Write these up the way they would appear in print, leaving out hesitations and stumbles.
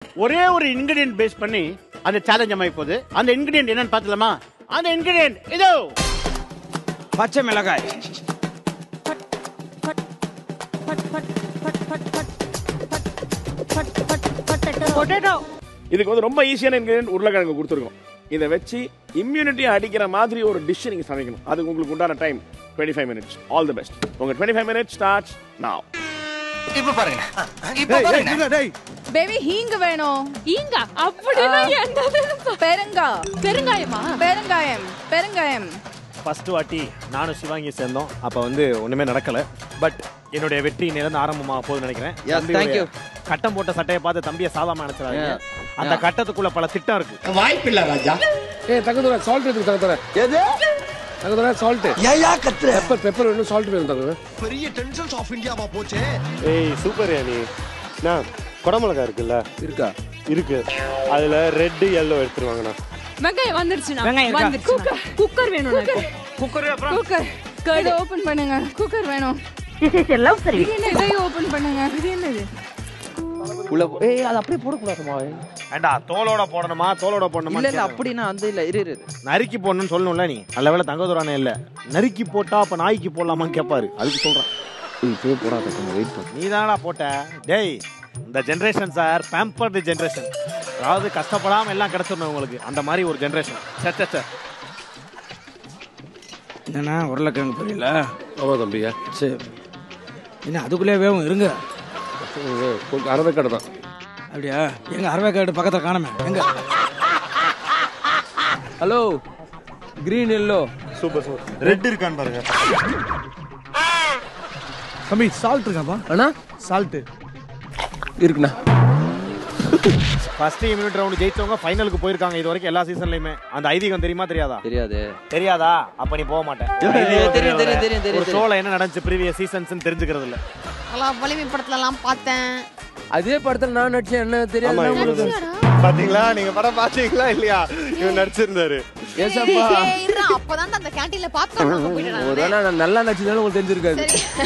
ஒரே ஒரு ingredient base பண்ணி அந்த சேலஞ்ச் அமைய போகுது. அந்த இன்கிரிடியன்ட் என்னன்னு பார்த்தலாமா? அந்த இன்கிரிடியன்ட் இதோ பச்சை மிளகாய். பொட்டேட்டோ. இதுக்கு வந்து ரொம்ப ஈஸியான இன்கிரிடியன்ட் உருளைக்கிழங்கு கொடுத்துருக்கோம். இதை வச்சு இம்யூனிட்டி அடிக்கிற மாதிரி ஒரு டிஷ் நீங்க சமைக்கணும். அதுக்கு உங்களுக்கு உண்டான time 25 minutes. All the best. உங்க 25 minutes starts now. இப்ப பாருங்க. இப்ப பாருங்க. டேய் பேபி ஹீங்க வேணும். ஹீங்க அப்படினா என்னது? பெருங்காயமா? பெருங்காயம். ஃபர்ஸ்ட் வாட்டி நானும் சிவாங்கி சேர்ந்தோம். அப்ப வந்து ஒண்ணுமே நடக்கல. பட் என்னுடைய வெற்றி நிலந்து ஆரம்பமாக போகுதுன்னு நினைக்கிறேன். கட்டம் போட்ட சட்டையை பார்த்து தம்பியை சாதாரண நினைச்சாங்க. அந்த கட்டத்துக்குள்ள பல திட்டம் இருக்கு. வாய்ப்பில்லை ராஜா. தங்கதுரை சால்ட் இருக்கு. தங்கதுரை எது? தங்கதுரை சால்ட். ஏயா கத்துற? பெப்பர் வேணும், சால்ட் வேணும். தங்கதுரை பெரிய டென்ஷன்ஸ் ஆஃப் இந்தியாவா போச்சே. ஏய் சூப்பர் நீ. நான் குடமிளகா இருக்குல்ல? இருக்கா? இருக்கு. அதுல ரெட் yellow எடுத்துருவாங்கண்ணா. வெங்காயம் வந்துருச்சுனா. குக்கர் வேணும். குக்கர். இதை ஓபன் பண்ணுங்க. குக்கர் வேணும். எல்லாம் சரி. இதை ஓபன் பண்ணுங்க. இது என்னது? உள்ள ஏய் அது அப்படியே போட கூடாதுமா. ஏண்டா தோலோட போடணுமா? தோலோட போடணுமா? இல்ல அப்படினா அந்த இல்ல இரு. நறுக்கி போடணும்னு சொல்லணும்ல நீ. நல்லவேளை தங்கதுரானே இல்ல. நறுக்கி போட்டா அப்ப நாய்க்கு போடலாமான்னு கேட்பாரு. அதுக்கு சொல்றேன். இப்போ போடாத, கொஞ்சம் வெயிட் பண்ணு. நீ தானடா போட்ட. டேய் இந்த ஜெனரேஷன் சார் பேம்பர்டு ஜெனரேஷன். அதாவது கஷ்டப்படாம எல்லாம் கிடைச்சிடணும் உங்களுக்கு. அந்த மாதிரி ஒரு ஜெனரேஷன். சே என்னன்னா உருளைக்கிழங்கு புரியல. ஆமா தம்பியா. சரி என்ன அதுக்குள்ளே வேவும் இருங்க. அரவேக்காடு தான். அப்படியா? எங்க அரவேக்காடு பக்கத்துல காணமே. எங்க? Hello green yellow. Super. Red இருக்கான்னு பாருங்க. தம்பி சால்ட் இருக்காப்பா? அண்ணா சால்ட் இருக்குண்ணா. ஃபர்ஸ்ட் இம்யூனிட் ரவுண்ட் ஜெயிச்சவங்க ஃபைனலுக்கு போயிருக்காங்க இது வரைக்கும் எல்லா சீசன்லயுமே. அந்த ஐதீகம் தெரியுமா தெரியாதா? தெரியாதா? அப்ப நீ போக மாட்டேன். தெரியும். ஒரு ஷோல என்ன நடந்துச்சு ப்ரீவியஸ் சீசன்ஸ் தெரிஞ்சுக்கிறது இல்ல. வலிமை படத்துல எல்லாம் பார்த்தேன். அதே படத்துல நான் நடிச்சேன். என்ன தெரியாது பாத்தீங்களா? நீங்க படம் பாத்தீங்களா இல்லையா? இவன் நடிச்சிருந்தாரு. ஏசப்பா அப்பதான் அந்த கேண்டீன்ல பாப்கார்ன் போயிட்டாங்க. ஒருவேளை நான் நல்லா நடிச்சதால உங்களுக்கு தெரிஞ்சிருக்காது.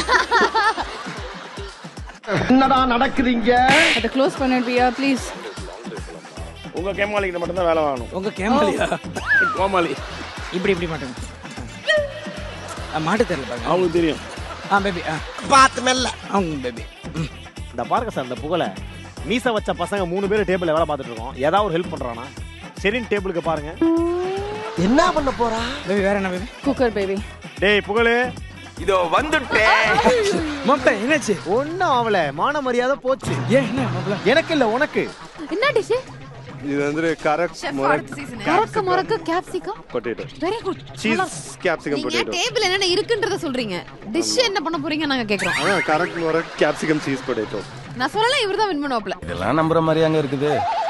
என்னடா நடக்குதுங்க? அத க்ளோஸ் பண்ணிடுவியா ப்ளீஸ்? உங்க கேமாலிக்கு மட்டும் தான் வேலை வாங்கணும். உங்க கேமாலியா? கோமாளி இப்படி மாட்டேங்க. மாட்டு தெரியல பாருங்க. அவங்களுக்கு தெரியும். பேபி பாத்து மெல்ல. அவங்க பேபி. இந்த பாருங்க சார் இந்த புகழ மீச வச்ச பசங்க 3 பேர் டேபிள்ல வேலை பார்த்துட்டு இருக்கோம். ஏதாவது ஒரு ஹெல்ப் பண்றானா? சரின்னு டேபிளுக்கு பாருங்க. என்ன பண்ண போறா? பேபி வேற என்ன பேபி? Cooker baby. டேய் புகழு இதோ வந்துட்டேன். மாப்ள என்னாச்சு? ஒண்ணும் ஆவல. மான மரியாதை போச்சு. ஏன் என்ன மாப்ள? எனக்கு இல்ல உனக்கு. என்ன டிஷ்? இது வந்து கரெக்ட் மொரக்க capsicum potato. Very good. Cheese capsicum நீங்க பொட்டேட்டோ. டேபிள் என்ன இருக்குன்றத சொல்றீங்க. டிஷ் என்ன பண்ண போறீங்க நாங்க கேக்குறோம். கரெக்ட் மொரக் கேப்சிகம் சீஸ் பொட்டேட்டோ. நான் சொல்லல இவர்தான் வின் பண்ணுவாப்ல. இதெல்லாம் நம்புற மாதிரி அங்க இருக்குது.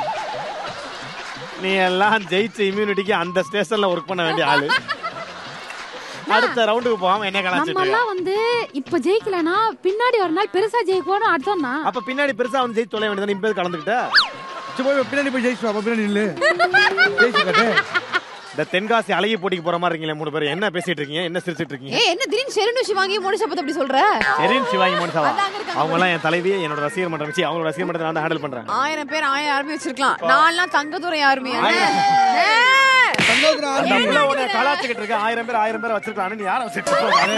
நீ எல்லாம் ஜெயிச்ச இம்யூனிட்டிக்கு அந்த ஸ்டேஷன்ல வர்க் பண்ண வேண்டிய ஆளு. அடுத்த ரவுண்டுக்கு போகாம என்ன கலாச்சிட்டு நம்ம எல்லாம் வந்து இப்ப ஜெயிக்கலனா பின்னாடி ஒரு நாள் பெருசா ஜெயிக்கணும் அர்த்தம்னா. அப்ப பின்னாடி பெருசா வந்து ஜெயிச்சு தொலை வேண்டியது. இப்ப கலந்துக்கிட்ட பின்னாடி போய் ஜெயிச்சு வா. பின்னாடி நில்லு. ஜெயிச்சு காட்டு. இந்த தென்காசி அழகி போட்டிக்கு போற மாதிரி இருக்கீங்களே 3 பேர். என்ன பேசிட்டு இருக்கீங்க? என்ன சிரிச்சிட்டு இருக்கீங்க? ஏய் என்ன திடீர்னு ஷெரின் சிவாங்கி மோனிஷா பத்தி அப்படி சொல்ற? ஷெரின் சிவாங்கி மோனிஷாவா? அவங்க எல்லாம் என் தலைவி. என்னோட ரசிகர் மன்றம் வச்சு அவங்களோட ரசிகர் மன்றத்தை நான் ஹேண்டில் பண்றேன். 1000 பேர் 1000 ஆர்மி வச்சிருக்கலாம். நான்லாம் தங்கதுரை ஆர்மி. தங்கதுரை நம்மள உன்னை கலாச்சிக்கிட்டு இருக்க. 1000 பேர் வச்சிருக்கானே. நீ யாரை வச்சிட்டு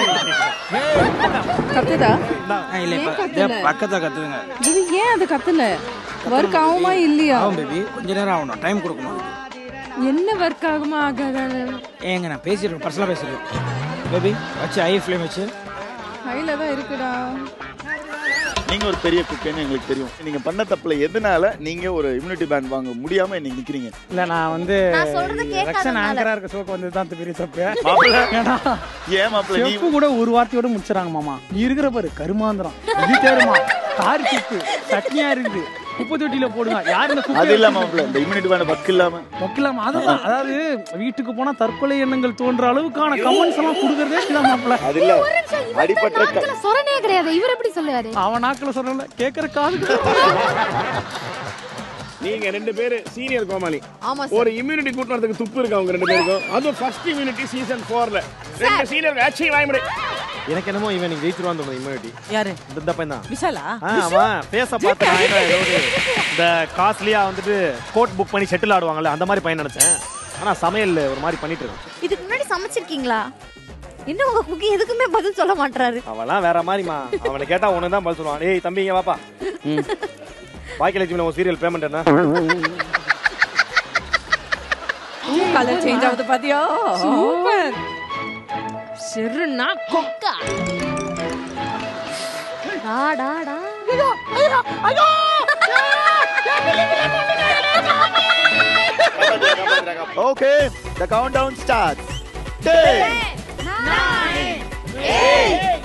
கத்துதா? இல்ல பக்கத்துல கத்துங்க. இது ஏன் அது கத்தல? வர்க் ஆகுமா இல்லையா? ஆகும் பேபி. கொஞ்ச நேரம் ஆகணும். டைம் கொடுக்கணும். என்ன வர்க் ஆகுமா ஆகாத? ஏங்க நான் பேசிடுறேன். பர்சனலா பேசுறேன். பேபி வச்சு ஐ ஃப்ளேம் வச்சு. ஹைல தான் இருக்குடா. நீங்க ஒரு பெரிய குக்குன்னு எங்களுக்கு தெரியும். நீங்க பண்ண தப்புல எதனால நீங்க ஒரு இம்யூனிட்டி பேண்ட் வாங்க முடியாம இன்னைக்கு நிக்கிறீங்க? இல்ல நான் வந்து ரக்ஷன் ஆங்கரா இருக்க ஷோக்கு வந்து தான் பெரிய தப்பு. ஏன் மாப்ள நீ கூட ஒரு வார்த்தையோட முடிச்சறாங்க மாமா. நீ இருக்கிற பாரு கருமாந்திரம். இது தேருமா கார் சிப்பு சட்னியா இருக்குது. குப்பை தொட்டியில போடுங்க. யார் இந்த குப்பை? அது இல்ல மாப்ள இந்த இம்யூனிட்டி பேண்ட் வக்கில்லாம அதுதான். அதாவது வீட்டுக்கு போனா தற்கொலை எண்ணங்கள் தோன்ற அளவுக்கான கமெண்ட்ஸ் எல்லாம் குடுக்கறதே இதான் மாப்ள. அது இல்ல அடிபட்ட சொரணே கிடையாது. இவர் எப்படி சொல்லுவாரு? அவன் நாக்குல சொல்லல கேக்குற காது. நீங்க 2 பேர் சீனியர் கோமாளி. ஆமா ஒரு இம்யூனிட்டி கூட்டறதுக்கு துப்பு இருக்கு அவங்க 2 பேருக்கும். அது ஃபர்ஸ்ட் இம்யூனிட்டி சீசன் 4ல 2 சீனியர் ஆச்சி வாய்மடை. எனக்கு என்னமோ இவன் நீங்க ஜெயிச்சிருவான்னு தோணுது இம்யூனிட்டி. யாரு? இந்த பையன் தான். விஷாலா? ஆமா, பேச பார்த்து நான் ஏதோ இந்த காஸ்ட்லியா வந்துட்டு கோட் புக் பண்ணி ஷட்டில் ஆடுவாங்கல்ல அந்த மாதிரி பையன் நினைச்சேன். ஆனா சமையல் ஒரு மாதிரி பண்ணிட்டு இருக்கான். இதுக்கு முன்னாடி சமைச்சிருக்கீங்களா? இன்னும் உங்க குக்கி எதுக்குமே பதில் சொல்ல மாட்டாரு. அவெல்லாம் வேற மாதிரிமா. அவனை கேட்டா உனக்கு தான் பதில் சொல்லுவான். ஏய் தம்பி இங்க வாப்பா. பாக்கியலட்சுமில ஒரு சீரியல் பேமெண்ட் என்ன? கலர் சேஞ்ச் ஆகுது பாத்தியா? சூப்பர். சிறுனா கொக்கா. டா டா டா. Okay, the countdown starts. 10, 9, 8,